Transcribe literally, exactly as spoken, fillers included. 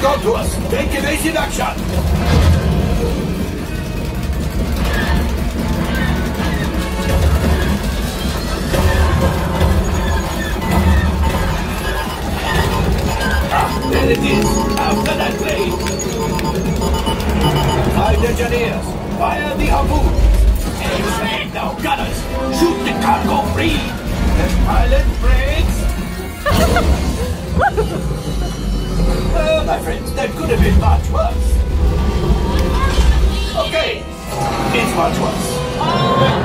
Talk to us. Take evasive action. Ah, there it is. After that blade. Five engineers. Fire the harpoon. Excellent. Now gunners. Shoot the cargo free. The pilot brakes. Uh, my friends, that could have been much worse. Okay, it's much worse.